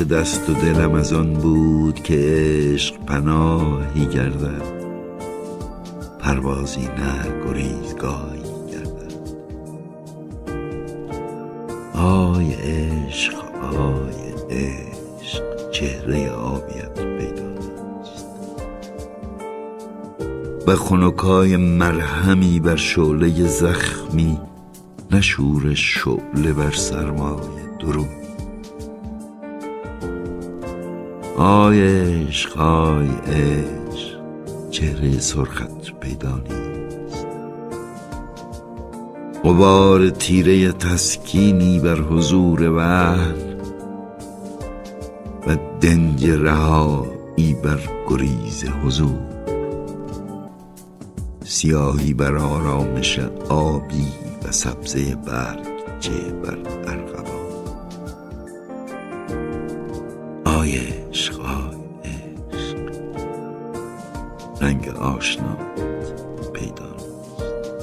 دست و دلم از آن بود که عشق پناهی گردد، پروازی نه گریزگاهی گردد. آی عشق، آی عشق، چهره آبیت پیدا نیست و خنکای مرهمی بر شعله زخمی، نه شورش شعله بر سرمای درون. آی عشق، آی عشق، چهره سرخت پیدا نیست. غبار تیره تسکینی بر حضور وحل و دنج رهایی بر گریز حضور. سیاهی بر آرامش آبی و سبزه برگچه بر ارغوان. آی عشق، آی عشق، رنگ آشنا پیدا نیست.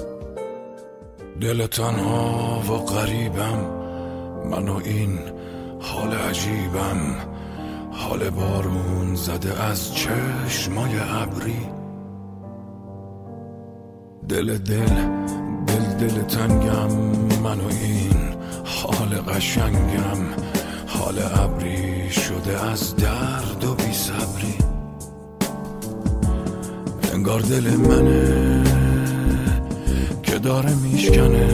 دل تنها و غریبم، من و این حال عجیبم، حال بارون زده از چشمای ابری. دل تنگم، من و این حال قشنگم، حال ابری شده از درد و بی صبری. انگار دل منه که داره میشکنه،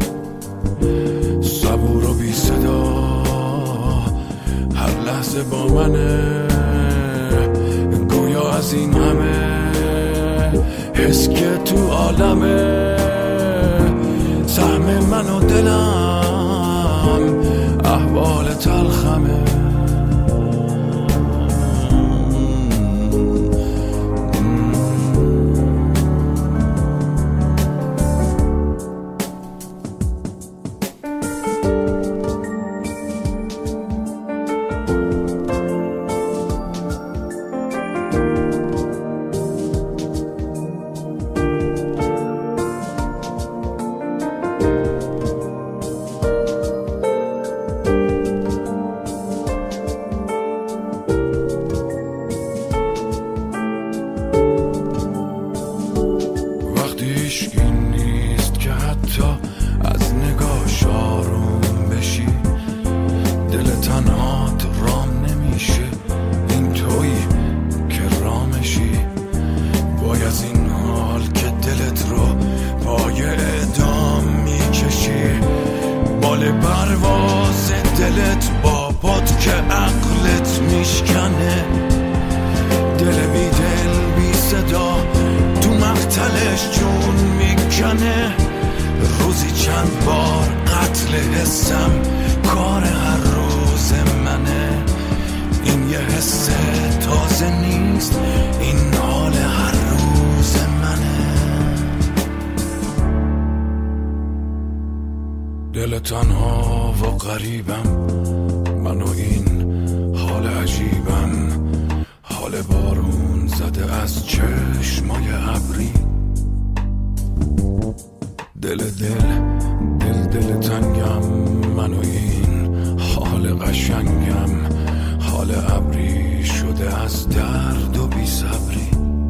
صبور و بی صدا هر لحظه با منه. گویا از این همه حس که تو عالمه، سهم من و دلم احوال تلخمه. این نیست که حتی از نگاهش آروم بشی، دل تنهات رام نمیشه، این تویی که رامشی. وای از این حال که دلت رو پای اعدام میکشی، بال پرواز دلت با پات که عقلت میشکنه. دل بی دل بی صدا تو مقتلش جون میکنه. روزی چند بار قتل حسم کار هر روز منه. این یه حس تازه نیست، این حال هر روز منه. دل تنها و غریبم، من و این حال عجیبم، حال بارون زده از چشمای ابری. دل تنگم، من و این حال قشنگم، حال ابری شده از درد و بی صبری.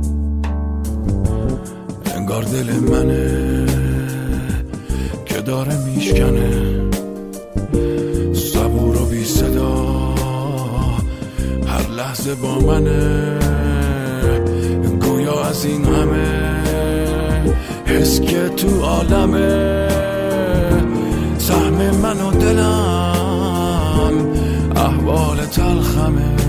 انگار دل منه که داره میشکنه، صبور و بی صدا هر لحظه با منه. گویا از این همه حس که تو عالمه، سهم من و دلم احوال تلخمه.